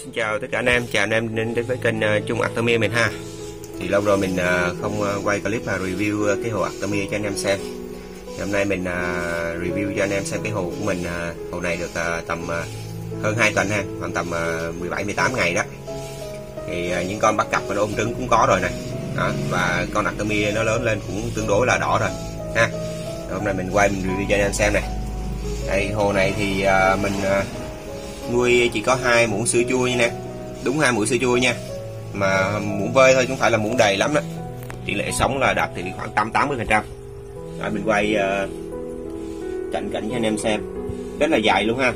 Xin chào tất cả anh em, chào anh em đến với kênh Trung Artemia mình ha. Thì lâu rồi mình không quay clip và review cái hồ Artemia cho anh em xem. Thì hôm nay mình review cho anh em xem cái hồ của mình. Hồ này được tầm hơn 2 tuần ha, khoảng tầm 17-18 ngày đó. Thì những con bắt cặp và ôm trứng cũng có rồi này. Đó, và con Artemia nó lớn lên cũng tương đối là đỏ rồi ha. Hôm nay mình quay mình review cho anh em xem này. Đây, hồ này thì mình nuôi chỉ có 2 muỗng sữa chua nha nè, đúng 2 muỗng sữa chua nha, mà muỗng vơi thôi chứ không phải là muỗng đầy lắm đó. Tỷ lệ sống là đạt thì khoảng 80%. Rồi mình quay cận cảnh cho anh em xem, rất là dài luôn ha.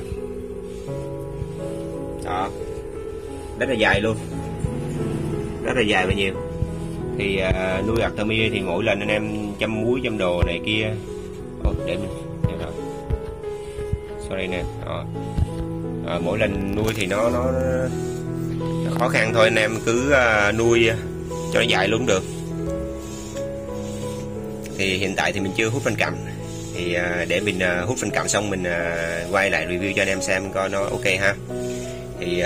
Đó, rất là dài luôn, rất là dài và nhiều. Thì nuôi Artemia thì mỗi lần anh em chăm muối chăm đồ này kia. Để mình sorry nè. Đó. Mỗi lần nuôi thì nó khó khăn thôi, anh em cứ nuôi cho nó dài luôn được. Thì hiện tại thì mình chưa hút phân cặn, thì để mình hút phân cặn xong mình quay lại review cho anh em xem coi nó ok ha. Thì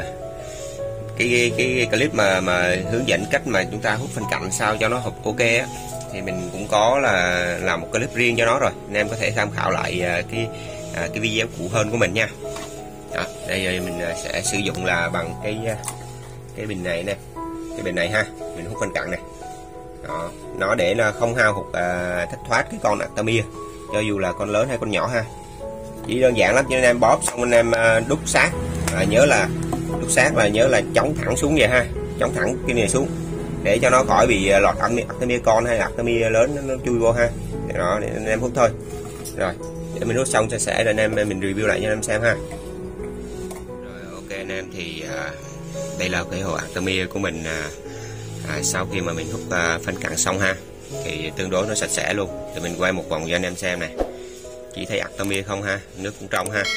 cái clip mà hướng dẫn cách mà chúng ta hút phân cặn sao cho nó hợp ok á, thì mình cũng có là làm một clip riêng cho nó rồi, anh em có thể tham khảo lại cái video cũ hơn của mình nha. Đó, đây mình sẽ sử dụng là bằng cái bình này nè, cái bình này ha, mình hút phân cặn này. Đó, nó để nó không hao hụt thất thoát cái con Artemia, cho dù là con lớn hay con nhỏ ha. Chỉ đơn giản lắm, cho anh em bóp xong anh em đút sát, nhớ là đút sát là nhớ là chống thẳng xuống vậy ha, chống thẳng cái này xuống để cho nó khỏi bị lọt Artemia con hay Artemia lớn nó chui vô ha. Đó, để anh em hút thôi. Rồi để mình hút xong sạch sẽ rồi anh em mình review lại cho anh em xem ha. Anh em thì đây là cái hồ Artemia của mình sau khi mà mình hút phân cặn xong ha, thì tương đối nó sạch sẽ luôn. Thì mình quay một vòng cho anh em xem này, chỉ thấy Artemia không ha, nước cũng trong ha,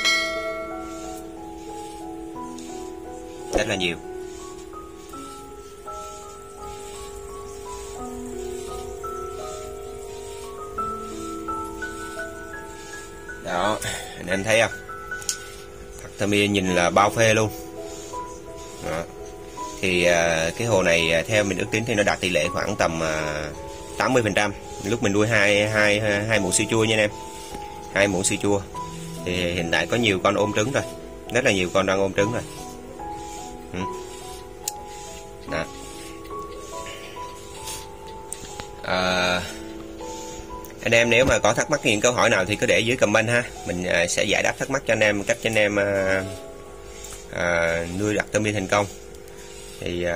rất là nhiều. Đó, anh em thấy không, Artemia nhìn là bao phê luôn. Đó. Thì cái hồ này theo mình ước tính thì nó đạt tỷ lệ khoảng tầm 80%. Lúc mình nuôi hai muỗng sữa chua nha anh em, 2 muỗng sữa chua. Thì hiện tại có nhiều con ôm trứng rồi, rất là nhiều con đang ôm trứng rồi. Đó. Anh em nếu mà có thắc mắc những câu hỏi nào thì cứ để dưới comment ha, mình sẽ giải đáp thắc mắc cho anh em, cách cho anh em nuôi Artemia thành công. Thì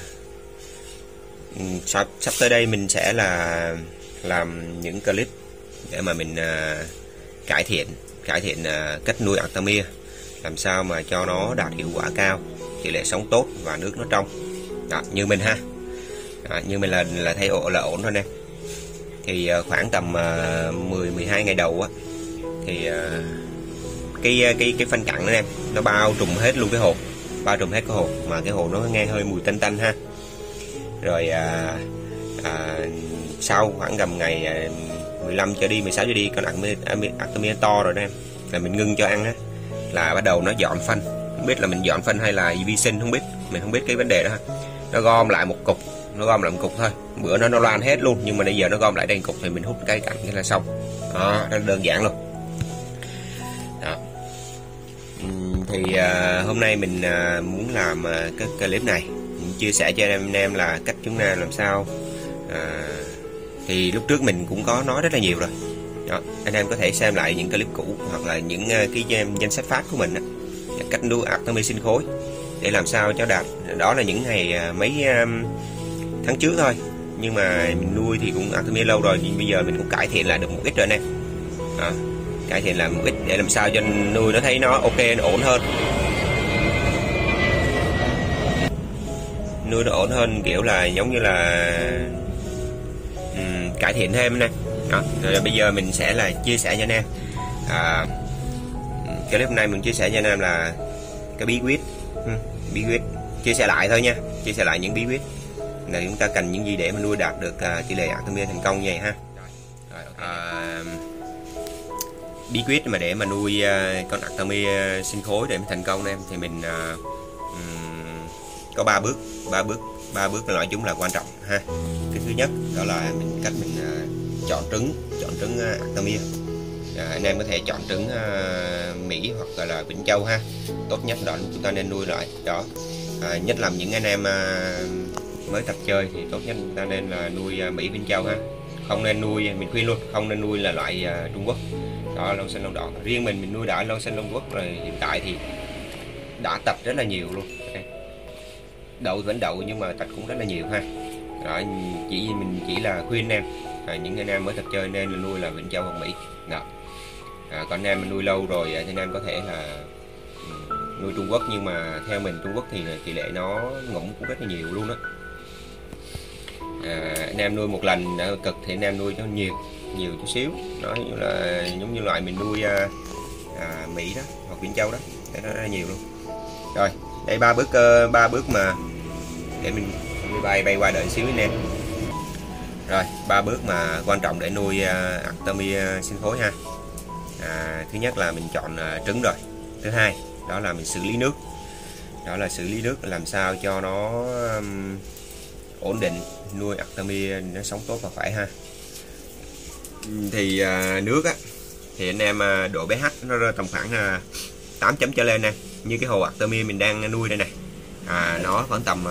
sắp tới đây mình sẽ là làm những clip để mà mình cải thiện cách nuôi Artemia, làm sao mà cho nó đạt hiệu quả cao, tỷ lệ sống tốt và nước nó trong. Đó, như mình ha. Đó, như mình là thấy ổn thôi nè. Thì khoảng tầm 10-12 ngày đầu á, thì cái phân cặn đó em, nó bao trùm hết luôn cái hồ, bao trùm hết cái hồ, mà cái hồ nó nghe hơi mùi tanh tanh ha. Rồi sau khoảng tầm ngày 15 trở đi, 16 trở đi, con Artemia to rồi đó em, là mình ngưng cho ăn á, là bắt đầu nó dọn phân. Không biết là mình dọn phân hay là vi sinh, không biết, mình không biết cái vấn đề đó ha. Nó gom lại một cục, thôi. Bữa nó loan hết luôn, nhưng mà bây giờ nó gom lại đây cục thì mình hút cái cặn cái là xong. Đó, nó đơn giản luôn. Đó. Thì hôm nay mình muốn làm cái clip này, mình chia sẻ cho anh em là cách chúng ta làm sao. Thì lúc trước mình cũng có nói rất là nhiều rồi. Đó, anh em có thể xem lại những clip cũ hoặc là những cái danh sách phát của mình đó, cách nuôi Artemia sinh khối để làm sao cho đạt. Đó là những ngày mấy tháng trước thôi, nhưng mà mình nuôi thì cũng Artemia lâu rồi, nhưng bây giờ mình cũng cải thiện lại được một ít rồi nè. Cải thiện lại một ít để làm sao cho nuôi nó thấy nó ok, nó ổn hơn, nuôi nó ổn hơn, kiểu là giống như là cải thiện thêm nè. Đó, rồi bây giờ mình sẽ là chia sẻ cho anh em cái clip này mình chia sẻ cho anh em là cái bí quyết, chia sẻ lại thôi nha, chia sẻ lại những bí quyết là chúng ta cần những gì để mà nuôi đạt được tỷ lệ Artemia thành công như vậy ha. Bí quyết mà để mà nuôi con Artemia sinh khối để mà thành công em, thì mình có 3 bước loại chúng là quan trọng ha. Cái thứ nhất đó là cách mình chọn trứng Artemia. Anh em có thể chọn trứng Mỹ hoặc là Vĩnh Châu ha. Tốt nhất đó chúng ta nên nuôi loại đó. Nhất là những anh em mới tập chơi thì tốt nhất chúng ta nên là nuôi Mỹ Vĩnh Châu ha. Không nên nuôi, mình khuyên luôn, không nên nuôi là loại Trung Quốc đó, lông xanh lông đỏ. Riêng mình nuôi đã lông xanh lông Quốc rồi, hiện tại thì đã tập rất là nhiều luôn. Đậu vẫn đậu nhưng mà tạch cũng rất là nhiều ha. Đó, mình chỉ là khuyên em những anh em mới tập chơi nên là nuôi là Vĩnh Châu hoặc Mỹ đó. Còn anh em mình nuôi lâu rồi thì anh em có thể là nuôi Trung Quốc, nhưng mà theo mình Trung Quốc thì tỷ lệ nó ngủm cũng rất là nhiều luôn đó. Anh em nuôi một lần cực thì anh em nuôi cho nhiều chút xíu, nó giống như loại mình nuôi Mỹ đó hoặc Vĩnh Châu đó, nó rất là nhiều luôn. Rồi đây 3 bước mà để mình bay qua đợi xíu anh em. Rồi 3 bước mà quan trọng để nuôi Artemia sinh khối ha. Thứ nhất là mình chọn trứng rồi. Thứ hai đó là mình xử lý nước. Đó là xử lý nước làm sao cho nó ổn định, nuôi Artemia nó sống tốt và khỏe ha. Thì nước á thì anh em độ pH nó rơi tầm khoảng 8 chấm trở lên nè. Như cái hồ Artemia mình đang nuôi đây này, nó khoảng tầm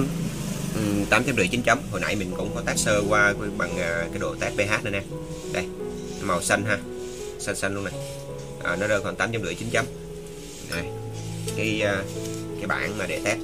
8,5 9 chấm. Hồi nãy mình cũng có test sơ qua bằng cái độ test pH này nè. Đây màu xanh ha, xanh luôn này. Nó rơi khoảng 8,5 9 chấm. Đây cái bảng mà để test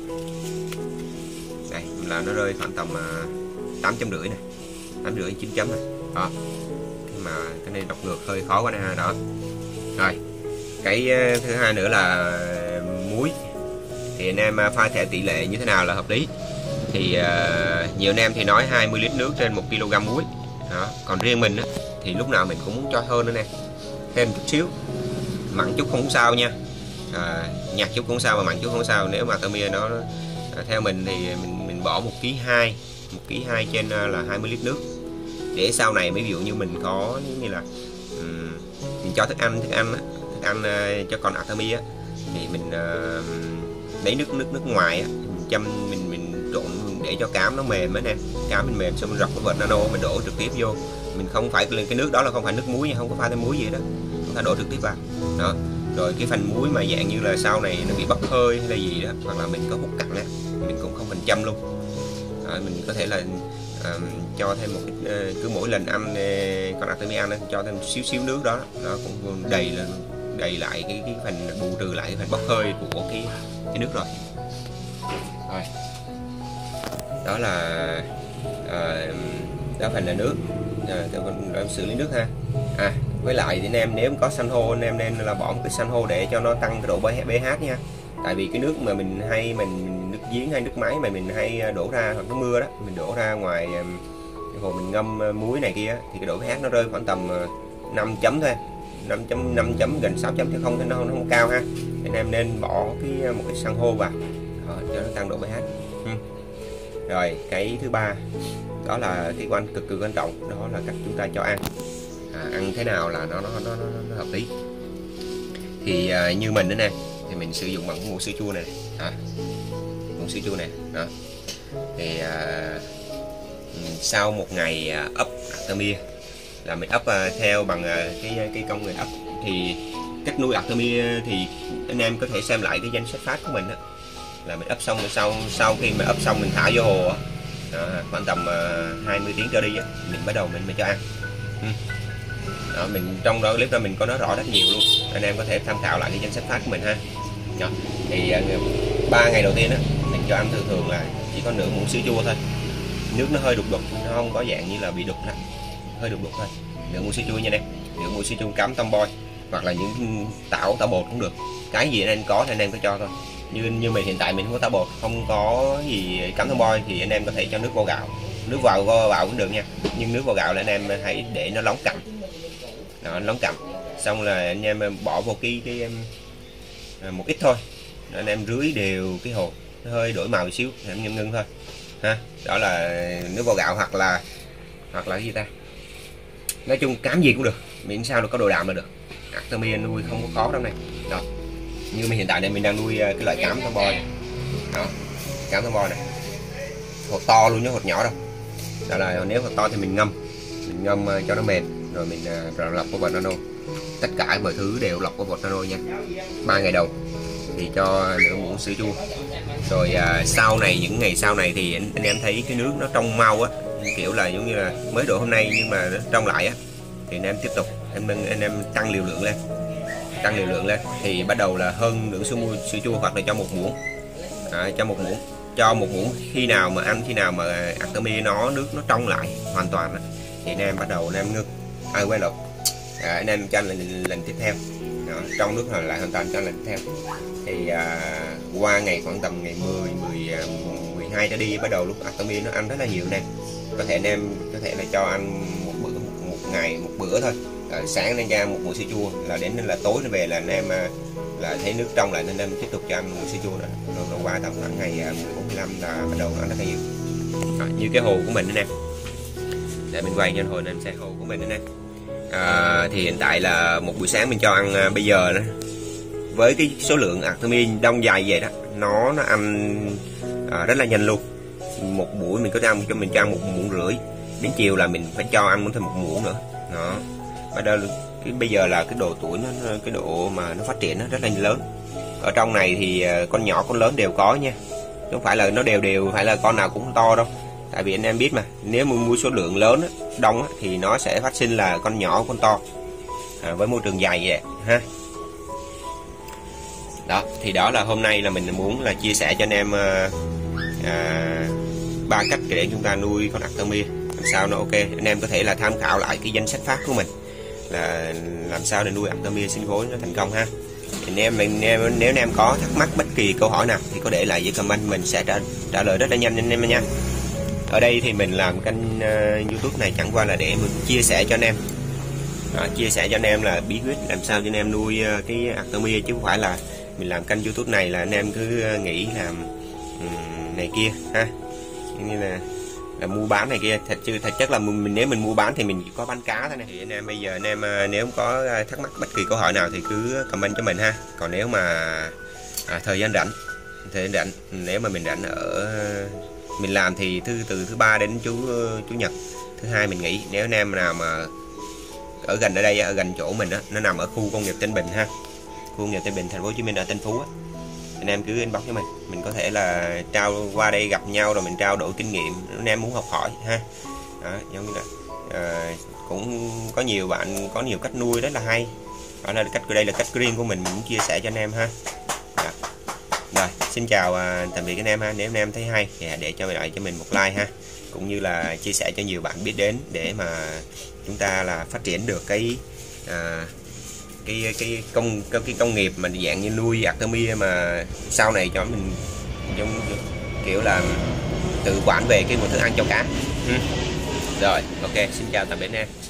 đây là nó rơi khoảng tầm 8,5 này, 8,5 9 chấm này đó. Mà cái này đọc ngược hơi khó quá nè đó. Rồi cái thứ hai nữa là muối, thì anh em pha theo tỷ lệ như thế nào là hợp lý. Thì nhiều anh em thì nói 20 lít nước trên 1 kg muối đó. Còn riêng mình á, thì lúc nào mình cũng muốn cho hơn nữa nè, thêm chút xíu, mặn chút không sao nha, nhạt chút không sao mà mặn chút không sao. Nếu mà Artemia nó theo mình thì mình bỏ 1,2 kg trên là 20 lít nước, để sau này ví dụ như mình có như là mình cho thức ăn cho con Artemia thì mình lấy nước ngoài mình trộn để cho cám nó mềm á nè, cám mình mềm xong mình rọc cái vợt nano mình đổ trực tiếp vô. Mình không phải cái nước đó là không phải nước muối nha, không có pha thêm muối gì đó, chúng ta đổ trực tiếp vào đó. Rồi cái phần muối mà dạng như là sau này nó bị bốc hơi hay là gì đó, hoặc là mình có hút cặn á, mình cũng không cần chăm luôn. Mình có thể là cho thêm một ít, cứ mỗi lần ăn con Artemia ăn cho thêm xíu nước đó, nó cũng đầy lại cái phần, bù trừ lại cái phần bốc hơi của cái nước rồi. Đó là đó phần là nước, xử lý nước ha. Với lại thì anh em nếu có san hô anh em nên là bỏ một cái san hô để cho nó tăng cái độ pH nha. Tại vì cái nước mà mình nước giếng hay nước máy mà mình hay đổ ra, hoặc nước mưa đó mình đổ ra ngoài cái hồ mình ngâm muối này kia, thì cái độ pH nó rơi khoảng tầm 5 chấm thôi, 5 chấm gần 6 chấm chứ nó không cao ha. Anh em nên bỏ một cái san hô vào cho nó tăng độ pH. Rồi cái thứ ba đó là cái cực kỳ quan trọng, đó là cách chúng ta cho ăn. Ăn thế nào là nó hợp lý. Thì như mình nữa nè, thì mình sử dụng bằng muỗng sữa chua này, muỗng sữa chua này đó. Thì sau một ngày ấp Artemia là mình ấp theo bằng cái công nghệ ấp. Thì cách nuôi Artemia thì anh em có thể xem lại cái danh sách phát của mình đó, là mình ấp xong rồi sau khi mà ấp xong mình thả vô hồ khoảng tầm 20 tiếng trở đi á, mình bắt đầu mình cho ăn. Đó, mình trong đó clip đó mình có nói rõ rất nhiều luôn, anh em có thể tham khảo lại cái danh sách phát của mình ha. Đó. Thì 3 ngày đầu tiên á mình cho ăn thường là chỉ có nửa muỗng sữa chua thôi, nước nó hơi đục, nó không có dạng như là bị đục lắm, hơi đục thôi. Nửa muỗng sữa chua nha em, nửa muỗng sữa chua cám Tomboy hoặc là những tảo bột cũng được, cái gì anh em có thì anh em cứ cho thôi. Như mình hiện tại mình không có tảo bột, không có gì cám Tomboy thì anh em có thể cho nước vo gạo, nước vào cũng được nha, nhưng nước vo gạo là anh em hãy để nó nóng cặn. Đó, nóng cặn xong là anh em bỏ vô cái một ít thôi, anh em rưới đều cái hồ, nó hơi đổi màu một xíu anh em ngưng thôi ha. Đó là nước vo gạo hoặc là cái gì ta, nói chung cám gì cũng được, miễn sao nó có độ đạm là được. Artemia nuôi không có khó đâu này. Đó, như hiện tại đây mình đang nuôi cái loại cám Tomboy đó, cám tho bo này, hột to luôn chứ hột nhỏ đâu. Đó là nếu hột to thì mình ngâm cho nó mềm, rồi mình rồi lọc qua bột nano. Tất cả mọi thứ đều lọc qua bột nano nha. 3 ngày đầu thì cho nửa muỗng sữa chua. Rồi sau này, những ngày sau này thì anh em thấy cái nước nó trong mau á, kiểu là giống như là mới đổ hôm nay nhưng mà nó trong lại á, thì anh em tiếp tục anh em tăng liều lượng lên, thì bắt đầu là hơn nửa sữa chua, hoặc là cho một muỗng, cho một muỗng khi nào mà Artemia nó nước nó trong lại hoàn toàn á, thì anh em bắt đầu anh em ngưng quay lột, anh em cho lần tiếp theo. Đó, trong nước lại hoàn toàn cho lần tiếp theo. Thì qua ngày khoảng tầm ngày 12 trở đi, bắt đầu lúc Artemia nó ăn rất là nhiều nè. Có thể anh em có thể là cho ăn một ngày một bữa thôi. Sáng lên ra một muỗng sữa chua, là đến là tối nó về là anh em là thấy nước trong lại, nên anh em tiếp tục cho ăn muỗng sữa chua nữa. Rồi qua tầm khoảng ngày 14-15 là bắt đầu nó ăn rất là nhiều. Đó, như cái hồ của mình nữa nè, để mình quay cho anh hồi anh xem hồ của mình nữa nè. Thì hiện tại là một buổi sáng mình cho ăn bây giờ đó, với cái số lượng Artemia đông dài vậy đó, nó ăn rất là nhanh luôn. Một buổi mình có cho mình cho ăn 1,5 muỗng, đến chiều là mình phải cho ăn thêm 1 muỗng nữa. Đó, và đây bây giờ là cái độ tuổi cái độ mà nó phát triển nó rất là lớn. Ở trong này thì con nhỏ con lớn đều có nha, không phải là nó đều phải là con nào cũng to đâu. Tại vì anh em biết mà, nếu mà mua số lượng lớn đông thì nó sẽ phát sinh là con nhỏ con to, với môi trường dài vậy ha. Đó, thì đó là hôm nay là mình muốn là chia sẻ cho anh em 3 cách để chúng ta nuôi con Artemia làm sao nó ok. Anh em có thể là tham khảo lại cái danh sách phát của mình là làm sao để nuôi Artemia sinh khối nó thành công ha. Thì nếu anh em có thắc mắc bất kỳ câu hỏi nào thì có để lại dưới comment, mình sẽ trả lời rất là nhanh anh em nha. Ở đây thì mình làm kênh YouTube này chẳng qua là để mình chia sẻ cho anh em, chia sẻ cho anh em là bí quyết làm sao cho anh em nuôi cái Artemia, chứ không phải là mình làm kênh YouTube này là anh em cứ nghĩ làm này kia ha, như là mua bán này kia. Thật chất là nếu mình mua bán thì mình chỉ có bán cá thôi này. Thì anh em bây giờ anh em nếu có thắc mắc bất kỳ câu hỏi nào thì cứ comment cho mình ha. Còn nếu mà thời gian rảnh nếu mà mình rảnh mình làm thì từ thứ ba đến chủ nhật, thứ hai mình nghỉ. Nếu anh em nào mà ở gần ở đây, ở gần chỗ mình á, nó nằm ở khu công nghiệp Tân Bình ha, khu công nghiệp Tân Bình, thành phố Hồ Chí Minh, ở Tân Phú á, anh em cứ inbox cho mình có thể là qua đây gặp nhau rồi mình trao đổi kinh nghiệm, anh em muốn học hỏi ha. Đó, giống như là cũng có nhiều bạn có nhiều cách nuôi rất là hay. Đó là đây là cách riêng của mình muốn chia sẻ cho anh em ha. Đó. Rồi, xin chào tạm biệt anh em ha. Nếu anh em thấy hay thì để lại cho mình một like ha, cũng như là chia sẻ cho nhiều bạn biết đến, để mà chúng ta là phát triển được cái công nghiệp mà dạng như nuôi Artemia mà sau này cho mình giống kiểu là tự quản về cái nguồn thức ăn cho cá. Rồi, ok, xin chào tạm biệt anh em.